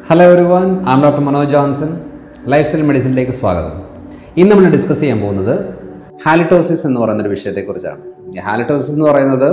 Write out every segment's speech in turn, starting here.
Hello everyone, I am Dr. Manoj Johnson. Lifestyle Medicine ലേക്ക് സ്വാഗതം. ഇന്ന് നമ്മൾ ഡിസ്കസ് ചെയ്യാൻ പോകുന്നത് ഹാലിറ്റോസിസ് എന്ന് പറയുന്ന ഒരു വിഷയത്തെക്കുറിച്ചാണ്. ഹാലിറ്റോസിസ് എന്ന് പറയുന്നത്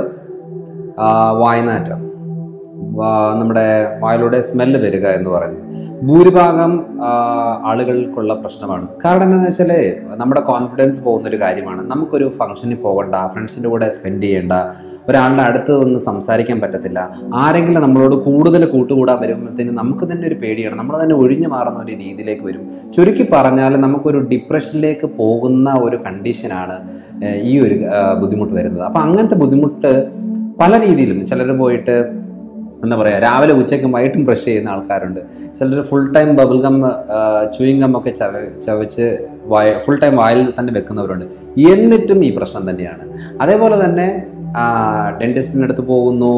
വായ്നാറ്റം, നമ്മുടെ വായിലൂടെ സ്മെല്ല് വരിക എന്ന് പറയുന്നത് ഭൂരിഭാഗം ആളുകൾക്കുള്ള പ്രശ്നമാണ്. കാരണം എന്താണെന്ന് വെച്ചാൽ നമ്മുടെ കോൺഫിഡൻസ് പോകുന്നൊരു കാര്യമാണ്. നമുക്കൊരു ഫംഗ്ഷനിൽ പോകണ്ട, ഫ്രണ്ട്സിൻ്റെ കൂടെ സ്പെൻഡ് ചെയ്യേണ്ട, ഒരാളുടെ അടുത്ത് വന്ന് സംസാരിക്കാൻ പറ്റത്തില്ല, ആരെങ്കിലും നമ്മളോട് കൂടുതൽ കൂട്ടുകൂടാൻ വരുമ്പോഴത്തേനും നമുക്ക് തന്നെ ഒരു പേടിയാണ്, നമ്മൾ തന്നെ ഒഴിഞ്ഞു മാറുന്ന ഒരു രീതിയിലേക്ക് വരും. ചുരുക്കി പറഞ്ഞാൽ നമുക്കൊരു ഡിപ്രഷനിലേക്ക് പോകുന്ന ഒരു കണ്ടീഷനാണ് ഈ ഒരു ബുദ്ധിമുട്ട് വരുന്നത്. അപ്പോൾ അങ്ങനത്തെ ബുദ്ധിമുട്ട് പല രീതിയിലും, ചിലർ പോയിട്ട് എന്താ പറയുക, രാവിലെ ഉച്ചയ്ക്കും വൈകിട്ടും ബ്രഷ് ചെയ്യുന്ന ആൾക്കാരുണ്ട്. ചിലർ full time bubble gum, chewing gum ഒക്കെ ചവച്ച് ഫുൾ ടൈം വായിൽ തന്നെ വെക്കുന്നവരുണ്ട്. എന്നിട്ടും ഈ പ്രശ്നം തന്നെയാണ്. അതേപോലെ തന്നെ ഡെൻറ്റിസ്റ്റിൻ്റെ അടുത്ത് പോകുന്നു,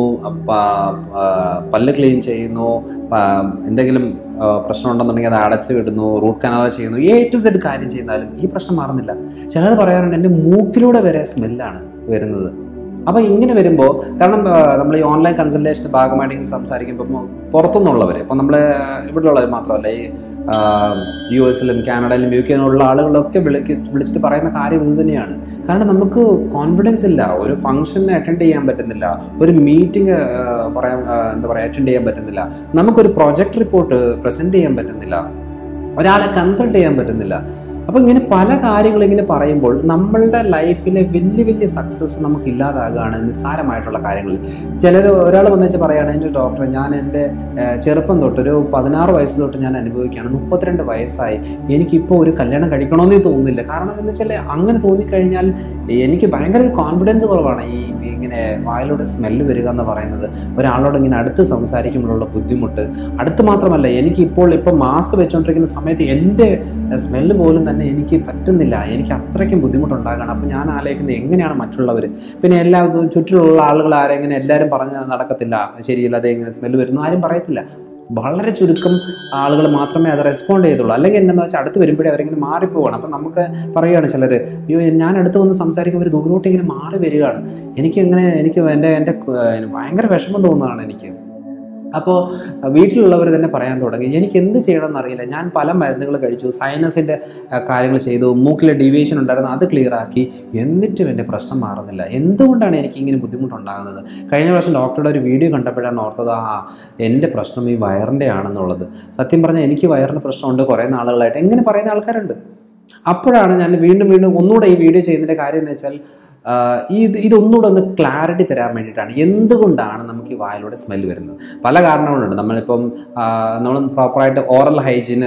പല്ല് ക്ലീൻ ചെയ്യുന്നു, എന്തെങ്കിലും പ്രശ്നമുണ്ടെന്നുണ്ടെങ്കിൽ അത് അടച്ചു വിടുന്നു, റൂട്ട് കനാൽ ചെയ്യുന്നു, A to Z കാര്യം ചെയ്യുന്നാലും ഈ പ്രശ്നം മാറുന്നില്ല. ചിലർ പറയാറുണ്ട് എൻ്റെ മൂക്കിലൂടെ വരെ സ്മെല്ലാണ് വരുന്നത്. അപ്പോൾ ഇങ്ങനെ വരുമ്പോൾ, കാരണം നമ്മൾ ഈ ഓൺലൈൻ കൺസൾട്ടേഷൻ്റെ ഭാഗമായിട്ട് ഇങ്ങനെ സംസാരിക്കുമ്പോൾ പുറത്തുനിന്നുള്ളവർ, ഇപ്പം നമ്മൾ ഇവിടെയുള്ളവർ മാത്രമല്ല, ഈ US-ലും കാനഡയിലും UK-യിലുള്ള ആളുകളൊക്കെ വിളിച്ചിട്ട് പറയുന്ന കാര്യം ഇത് തന്നെയാണ്. കാരണം നമുക്ക് കോൺഫിഡൻസ് ഇല്ല, ഒരു ഫംഗ്ഷന് അറ്റൻഡ് ചെയ്യാൻ പറ്റുന്നില്ല, ഒരു മീറ്റിംഗ് അറ്റൻഡ് ചെയ്യാൻ പറ്റുന്നില്ല, നമുക്കൊരു പ്രൊജക്ട് റിപ്പോർട്ട് പ്രസൻറ്റ് ചെയ്യാൻ പറ്റുന്നില്ല, ഒരാളെ കൺസൾട്ട് ചെയ്യാൻ പറ്റുന്നില്ല. അപ്പോൾ ഇങ്ങനെ പല കാര്യങ്ങൾ ഇങ്ങനെ പറയുമ്പോൾ നമ്മളുടെ ലൈഫിലെ വലിയ വലിയ സക്സസ് നമുക്ക് ഇല്ലാതാകുകയാണ് നിസ്സാരമായിട്ടുള്ള കാര്യങ്ങളിൽ. ഒരാൾ വന്നുവെച്ചാൽ പറയുകയാണ്, എൻ്റെ ഡോക്ടർ, ഞാൻ എൻ്റെ ചെറുപ്പം തൊട്ട് ഒരു 16 വയസ്സ് തൊട്ട് ഞാൻ അനുഭവിക്കുകയാണ്, 32 വയസ്സായി, എനിക്കിപ്പോൾ ഒരു കല്യാണം കഴിക്കണമെന്നേ തോന്നുന്നില്ല. കാരണം എന്താണെന്ന് വെച്ചാൽ അങ്ങനെ തോന്നിക്കഴിഞ്ഞാൽ എനിക്ക് ഭയങ്കര ഒരു കോൺഫിഡൻസ് കുറവാണ്. ഈ ഇങ്ങനെ വായിലൂടെ സ്മെല്ല് വരിക എന്ന് പറയുന്നത്, ഒരാളോട് ഇങ്ങനെ അടുത്ത് സംസാരിക്കുമ്പോഴുള്ള ബുദ്ധിമുട്ട്, അടുത്ത് മാത്രമല്ല, ഇപ്പം മാസ്ക് വെച്ചുകൊണ്ടിരിക്കുന്ന സമയത്ത് എൻ്റെ സ്മെല്ല് പോലും തന്നെ എനിക്ക് പറ്റുന്നില്ല, എനിക്ക് അത്രയ്ക്കും ബുദ്ധിമുട്ടുണ്ടാകണം. അപ്പോൾ ഞാൻ ആലോചിക്കുന്നത് എങ്ങനെയാണ് മറ്റുള്ളവർ, പിന്നെ ചുറ്റിലുള്ള ആളുകൾ ആരെങ്ങനെ എല്ലാവരും പറഞ്ഞ് നടക്കത്തില്ല, ശരിയല്ല അതെങ്ങനെ സ്മെല്ല് വരുന്നു ആരും പറയത്തില്ല. വളരെ ചുരുക്കം ആളുകൾ മാത്രമേ അത് റെസ്പോണ്ട് ചെയ്തുള്ളൂ. അല്ലെങ്കിൽ എന്താണെന്ന് വെച്ചാൽ അടുത്ത് വരുമ്പോഴേ അവരിങ്ങനെ മാറിപ്പോവാണ്. അപ്പം നമുക്ക് പറയുകയാണ് ചിലർ, അയ്യോ ഞാൻ അടുത്ത് വന്ന് സംസാരിക്കുമ്പോൾ ഒരു ദൂരോട്ട് ഇങ്ങനെ മാറി വരികയാണ്, എനിക്ക് എൻ്റെ ഭയങ്കര വിഷമം തോന്നുകയാണ് എനിക്ക്. അപ്പോൾ വീട്ടിലുള്ളവർ തന്നെ പറയാൻ തുടങ്ങി, എനിക്ക് എന്ത് ചെയ്യണമെന്ന് അറിയില്ല, ഞാൻ പല മരുന്നുകൾ കഴിച്ചു, സൈനസിൻ്റെ കാര്യങ്ങൾ ചെയ്തു, മൂക്കിലെ ഡീവിയേഷൻ ഉണ്ടായിരുന്നു, അത് ക്ലിയർ ആക്കി, എന്നിട്ടും എൻ്റെ പ്രശ്നം മാറുന്നില്ല. എന്തുകൊണ്ടാണ് എനിക്കിങ്ങനെ ബുദ്ധിമുട്ടുണ്ടാകുന്നത്? കഴിഞ്ഞ പ്രാവശ്യം ഡോക്ടറുടെ ഒരു വീഡിയോ കണ്ടപ്പോഴാണ് ഓർത്തത്, എൻ്റെ പ്രശ്നം ഈ വയറിൻ്റെ ആണെന്നുള്ളത്. സത്യം പറഞ്ഞാൽ എനിക്ക് വയറിന് പ്രശ്നമുണ്ട് കുറേ നാളുകളായിട്ട്, എങ്ങനെ പറയുന്ന ആൾക്കാരുണ്ട്. അപ്പോഴാണ് ഞാൻ വീണ്ടും ഒന്നുകൂടെ ഈ വീഡിയോ ചെയ്യുന്നതിൻ്റെ കാര്യം എന്ന് വെച്ചാൽ, ഇതൊന്നുകൂടെ ഒന്ന് ക്ലാരിറ്റി തരാൻ വേണ്ടിയിട്ടാണ്. എന്തുകൊണ്ടാണ് നമുക്ക് ഈ വായിലൂടെ സ്മെല്ല് വരുന്നത്? പല കാരണങ്ങളുണ്ട്. നമ്മൾ പ്രോപ്പറായിട്ട് ഓറൽ ഹൈജീന്,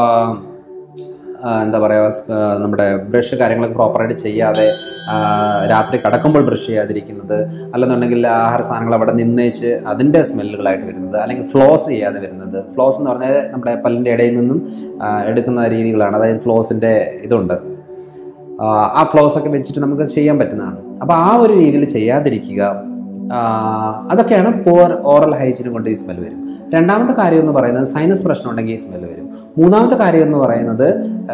എന്താ പറയുക, നമ്മുടെ ബ്രഷ് കാര്യങ്ങളൊക്കെ പ്രോപ്പറായിട്ട് ചെയ്യാതെ, രാത്രി കിടക്കുമ്പോൾ ബ്രഷ് ചെയ്യാതിരിക്കുന്നത്, അല്ലെന്നുണ്ടെങ്കിൽ ആഹാര സാധനങ്ങൾ അവിടെ നിന്നേച്ച് അതിൻ്റെ സ്മെല്ലുകളായിട്ട് വരുന്നത്, അല്ലെങ്കിൽ ഫ്ലോസ് ചെയ്യാതെ വരുന്നത്. ഫ്ലോസ് എന്ന് പറഞ്ഞാൽ നമ്മുടെ പല്ലിൻ്റെ ഇടയിൽ നിന്നും എടുക്കുന്ന രീതികളാണ്. അതായത് ഫ്ലോസിൻ്റെ ഇതുണ്ട്, ആ ഫ്ലോസൊക്കെ വെച്ചിട്ട് നമുക്ക് ചെയ്യാൻ പറ്റുന്നതാണ്. അപ്പോൾ ആ ഒരു രീതിയിൽ ചെയ്യാതിരിക്കുക, അതൊക്കെയാണ് പുവർ ഓറൽ ഹൈജീൻ കൊണ്ട് ഈ സ്മെൽ വരും. രണ്ടാമത്തെ കാര്യം എന്ന് പറയുന്നത് സൈനസ് പ്രശ്നം ഉണ്ടെങ്കിൽ ഈ സ്മെൽ വരും. മൂന്നാമത്തെ കാര്യം എന്ന് പറയുന്നത്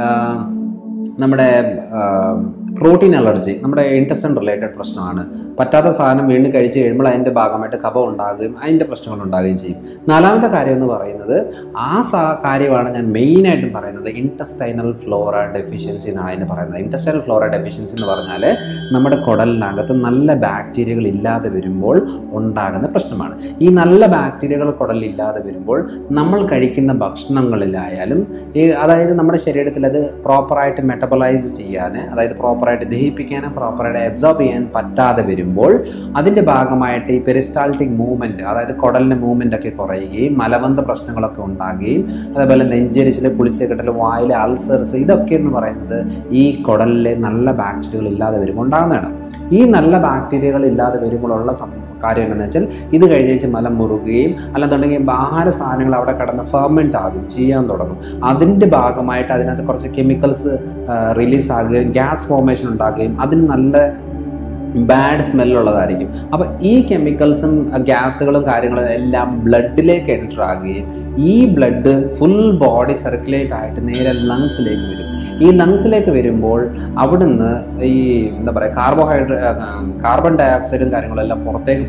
നമ്മുടെ പ്രോട്ടീൻ അലർജി, നമ്മുടെ ഇൻറ്റസ്റ്റൈൻ റിലേറ്റഡ് പ്രശ്നമാണ്. പറ്റാത്ത സാധനം വീണ്ടും കഴിച്ച് കഴിയുമ്പോൾ അതിൻ്റെ ഭാഗമായിട്ട് കഫം ഉണ്ടാകുകയും അതിൻ്റെ പ്രശ്നങ്ങൾ ഉണ്ടാകുകയും ചെയ്യും. നാലാമത്തെ കാര്യം എന്ന് പറയുന്നത് കാര്യമാണ് ഞാൻ മെയിനായിട്ടും പറയുന്നത്, ഇൻറ്റസ്റ്റൈനൽ ഫ്ലോറ ഡെഫിഷ്യൻസി എന്നാണ് അതിന് പറയുന്നത്. ഇൻറ്റസ്റ്റൈനൽ ഫ്ലോറ ഡെഫിഷ്യൻസി എന്ന് പറഞ്ഞാൽ നമ്മുടെ കുടലിനകത്ത് നല്ല ബാക്ടീരിയകൾ ഇല്ലാതെ വരുമ്പോൾ ഉണ്ടാകുന്ന പ്രശ്നമാണ്. ഈ നല്ല ബാക്ടീരിയകൾ കുടലില്ലാതെ വരുമ്പോൾ നമ്മൾ കഴിക്കുന്ന ഭക്ഷണങ്ങളിലായാലും, അതായത് നമ്മുടെ ശരീരത്തിൽ അത് പ്രോപ്പറായിട്ട് മെറ്റബോളൈസ് ചെയ്യാൻ, അതായത് പ്രോപ്പറായിട്ട് ദഹിപ്പിക്കാനും പ്രോപ്പറായിട്ട് അബ്സോർബ് ചെയ്യാൻ പറ്റാതെ വരുമ്പോൾ അതിൻ്റെ ഭാഗമായിട്ട് ഈ പെരിസ്റ്റാൾട്ടിക് മൂവ്മെൻറ്റ്, അതായത് കുടലിൻ്റെ മൂവ്മെൻ്റ് ഒക്കെ കുറയുകയും മലബന്ധ പ്രശ്നങ്ങളൊക്കെ ഉണ്ടാകുകയും, അതേപോലെ നെഞ്ചരിച്ചിൽ, പുളിച്ചക്കെട്ടൽ, വായിലെ അൾസേഴ്സ്, ഇതൊക്കെ എന്ന് പറയുന്നത് ഈ കുടലിലെ നല്ല ബാക്ടീരിയകൾ ഇല്ലാതെ വരുമ്പോൾ ഉണ്ടാകുന്നതാണ്. ഈ നല്ല ബാക്ടീരിയകൾ ഇല്ലാതെ വരുമ്പോഴുള്ള കാര്യം എന്താണെന്ന് വെച്ചാൽ, ഇത് കഴിഞ്ഞേച്ച് മലം മുറുകുകയും, അല്ലെന്നുണ്ടെങ്കിൽ ആഹാര സാധനങ്ങൾ അവിടെ കിടന്ന് ഫെർമെൻ്റ് ആകും, ചെയ്യാൻ തുടങ്ങും. അതിൻ്റെ ഭാഗമായിട്ട് അതിനകത്ത് കുറച്ച് കെമിക്കൽസ് റിലീസ് ആകുകയും ഗ്യാസ് ഫോർമേഷൻ ഉണ്ടാകുകയും അതിന് നല്ല ബാഡ് സ്മെല്ലുള്ളതായിരിക്കും. അപ്പോൾ ഈ കെമിക്കൽസും ഗ്യാസുകളും കാര്യങ്ങളും എല്ലാം ബ്ലഡിലേക്ക് എൻ്റർ ആകുകയും ഈ ബ്ലഡ് ഫുൾ ബോഡി സർക്കുലേറ്റ് ആയിട്ട് നേരെ ലങ്സിലേക്ക് വരും. ഈ ലങ്സിലേക്ക് വരുമ്പോൾ അവിടുന്ന് ഈ എന്താ പറയുക കാർബൺ ഡൈ ഓക്സൈഡും കാര്യങ്ങളെല്ലാം പുറത്തേക്ക്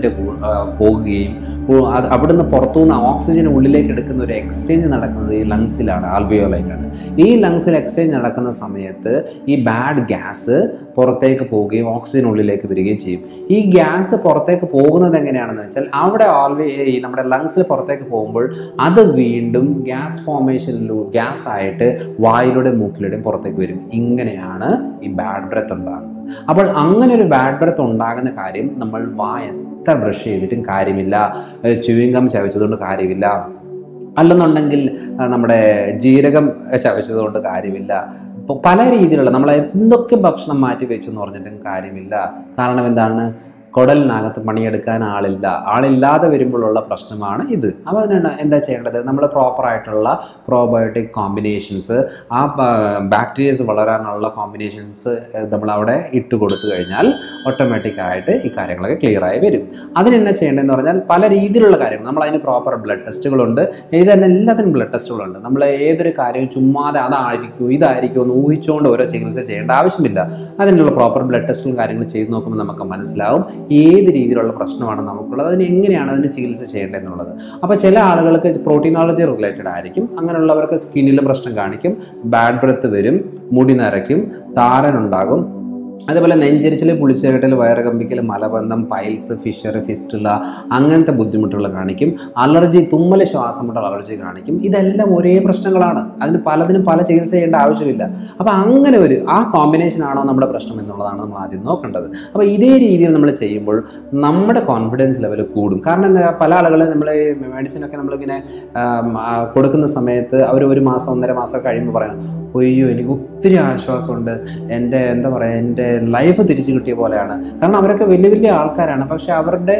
പോകുകയും അത് അവിടുന്ന് പുറത്തുനിന്ന് ഓക്സിജൻ ഉള്ളിലേക്ക് എടുക്കുന്ന ഒരു എക്സ്ചേഞ്ച് നടക്കുന്നത് ഈ ലങ്സിലാണ്, ആൽവിയോലയിലാണ്. ഈ ലങ്സിൽ എക്സ്ചേഞ്ച് നടക്കുന്ന സമയത്ത് ഈ ബാഡ് ഗ്യാസ് പുറത്തേക്ക് പോവുകയും ഓക്സിജൻ ഉള്ളിലേക്ക് വരികയും ചെയ്യും. ഈ ഗ്യാസ് പുറത്തേക്ക് പോകുന്നത് എങ്ങനെയാണെന്ന് വെച്ചാൽ അവിടെ നമ്മുടെ ലങ്സിൽ പുറത്തേക്ക് പോകുമ്പോൾ അത് വീണ്ടും ഗ്യാസ് ഫോർമേഷനിലൂടെ ഗ്യാസ് ആയിട്ട് വായിലൂടെ മൂക്കിലൂടെയും പുറത്തേക്ക് വരും. ഇങ്ങനെയാണ് ഈ ബാഡ് ബ്രെത്ത് ഉണ്ടാകുന്നത്. അപ്പോൾ അങ്ങനെ ഒരു ബാഡ് ബ്രെത്ത് ഉണ്ടാകുന്ന കാര്യം നമ്മൾ എത്ര ബ്രഷ് ചെയ്തിട്ടും കാര്യമില്ല, ച്യൂയിങ് ഗം ചവച്ചതുകൊണ്ട് കാര്യമില്ല, അല്ലെന്നുണ്ടെങ്കിൽ നമ്മുടെ ജീരകം ചവച്ചതുകൊണ്ട് കാര്യമില്ല. ഇപ്പോൾ പല രീതിയിലുള്ള നമ്മൾ എന്തൊക്കെ ഭക്ഷണം മാറ്റി വെച്ചെന്ന് പറഞ്ഞിട്ടും കാര്യമില്ല. കാരണം എന്താണ്? കുടലിനകത്ത് പണിയെടുക്കാൻ ആളില്ലാതെ വരുമ്പോഴുള്ള പ്രശ്നമാണ് ഇത്. അപ്പോൾ അതിനാണ് എന്താ ചെയ്യേണ്ടത്? നമ്മൾ പ്രോപ്പറായിട്ടുള്ള പ്രോബയോട്ടിക് കോമ്പിനേഷൻസ്, ആ ബാക്ടീരിയസ് വളരാനുള്ള കോമ്പിനേഷൻസ് നമ്മളവിടെ ഇട്ട് കൊടുത്തു കഴിഞ്ഞാൽ ഓട്ടോമാറ്റിക്കായിട്ട് ഈ കാര്യങ്ങളൊക്കെ ക്ലിയറായി വരും. അതിനെന്നാ ചെയ്യേണ്ടതെന്ന് പറഞ്ഞാൽ പല രീതിയിലുള്ള കാര്യങ്ങൾ, നമ്മളതിന് പ്രോപ്പർ ബ്ലഡ് ടെസ്റ്റുകളുണ്ട്. എല്ലാത്തിനും ബ്ലഡ് ടെസ്റ്റുകളുണ്ട്. നമ്മൾ ഏതൊരു കാര്യവും ചുമ്മാതെ ഇതായിരിക്കും എന്ന് ഊഹിച്ചുകൊണ്ട് ഓരോ ചികിത്സ ചെയ്യേണ്ട ആവശ്യമില്ല. അതിനുള്ള പ്രോപ്പർ ബ്ലഡ് ടെസ്റ്റുകളും കാര്യങ്ങൾ ചെയ്ത് നോക്കുമ്പോൾ നമുക്ക് മനസ്സിലാവും ഏത് രീതിയിലുള്ള പ്രശ്നമാണ് നമുക്കുള്ളത്, അതിന് എങ്ങനെയാണ് അതിന് ചികിത്സ ചെയ്യേണ്ടതെന്നുള്ളത്. അപ്പോൾ ചില ആളുകൾക്ക് പ്രോട്ടീനോളജി റിലേറ്റഡ് ആയിരിക്കും. അങ്ങനെയുള്ളവർക്ക് സ്കിന്നിൽ പ്രശ്നം കാണിക്കും, ബാഡ് ബ്രെത്ത് വരും, മുടി നരയ്ക്കും, താരനുണ്ടാകും. അതേപോലെ നെഞ്ചരിച്ചിൽ, പുളിച്ചേട്ടൽ, വയറുകമ്പിക്കൽ, മലബന്ധം, പൈൽസ്, ഫിഷർ, ഫിസ്റ്റുല അങ്ങനത്തെ ബുദ്ധിമുട്ടുകൾ കാണിക്കും. അലർജി, തുമ്മൽ, ശ്വാസം മുട്ടൽ അലർജി കാണിക്കും. ഇതെല്ലാം ഒരേ പ്രശ്നങ്ങളാണ്. പലതിനും പല ചികിത്സ ചെയ്യേണ്ട ആവശ്യമില്ല. അപ്പോൾ അങ്ങനെ ആ കോമ്പിനേഷൻ ആണോ നമ്മുടെ പ്രശ്നം എന്നുള്ളതാണ് നമ്മൾ ആദ്യം നോക്കേണ്ടത്. അപ്പോൾ ഇതേ രീതിയിൽ നമ്മൾ ചെയ്യുമ്പോൾ നമ്മുടെ കോൺഫിഡൻസ് ലെവൽ കൂടും. കാരണം എന്താ, പല ആളുകളും നമ്മൾ മെഡിസിനൊക്കെ നമ്മളിങ്ങനെ കൊടുക്കുന്ന സമയത്ത് അവർ 1 മാസം 1.5 മാസം കഴിയുമ്പോൾ പറയുന്നത്, അയ്യോ എനിക്ക് ഒത്തിരി ആശ്വാസമുണ്ട്, എൻ്റെ എന്താ പറയുക, എൻ്റെ ലൈഫ് തിരിച്ചു കിട്ടിയ പോലെയാണ്. കാരണം അവരൊക്കെ വലിയ വലിയ ആൾക്കാരാണ്. പക്ഷെ അവരുടെ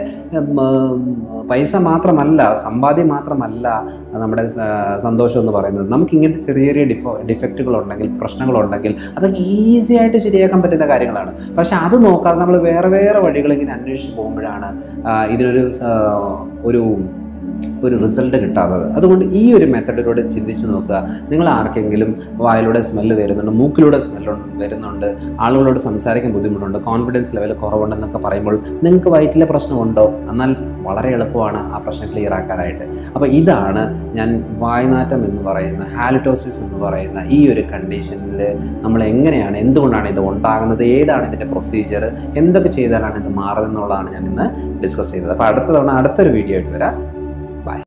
പൈസ മാത്രമല്ല, സമ്പാദ്യം മാത്രമല്ല നമ്മുടെ സന്തോഷം എന്ന് പറയുന്നത്. നമുക്ക് ഇങ്ങനത്തെ ചെറിയ ചെറിയ ഡിഫക്റ്റുകളുണ്ടെങ്കിൽ, പ്രശ്നങ്ങളുണ്ടെങ്കിൽ അതൊക്കെ ഈസി ആയിട്ട് ശരിയാക്കാൻ പറ്റുന്ന കാര്യങ്ങളാണ്. പക്ഷെ അത് നോക്കാതെ നമ്മൾ വേറെ വേറെ വഴികളിങ്ങനെ അന്വേഷിച്ച് പോകുമ്പോഴാണ് ഒരു റിസൾട്ട് കിട്ടാത്തത്. അതുകൊണ്ട് ഈ ഒരു മെത്തഡിലൂടെ ചിന്തിച്ച് നോക്കുക. നിങ്ങൾ ആർക്കെങ്കിലും വായിലൂടെ സ്മെല്ല് വരുന്നുണ്ട്, മൂക്കിലൂടെ സ്മെല്ല് വരുന്നുണ്ട്, ആളുകളോട് സംസാരിക്കാൻ ബുദ്ധിമുട്ടുണ്ട്, കോൺഫിഡൻസ് ലെവൽ കുറവുണ്ടെന്നൊക്കെ പറയുമ്പോൾ നിങ്ങൾക്ക് വയറ്റിലെ പ്രശ്നമുണ്ടോ? എന്നാൽ വളരെ എളുപ്പമാണ് ആ പ്രശ്നം ക്ലിയർ ആക്കാനായിട്ട്. അപ്പോൾ ഇതാണ് ഞാൻ വായ്നാറ്റം എന്ന് പറയുന്ന, ഹാലിറ്റോസിസ് എന്ന് പറയുന്ന ഈ ഒരു കണ്ടീഷനിൽ നമ്മൾ എങ്ങനെയാണ്, എന്തുകൊണ്ടാണ് ഇത് ഉണ്ടാകുന്നത്, ഏതാണ് ഇതിൻ്റെ പ്രൊസീജിയർ, എന്തൊക്കെ ചെയ്താലാണ് ഇത് മാറുന്നത് എന്നുള്ളതാണ് ഞാൻ ഇന്ന് ഡിസ്കസ് ചെയ്തത്. അപ്പോൾ അടുത്ത തവണ അടുത്തൊരു വീഡിയോ ആയിട്ട് വരാം.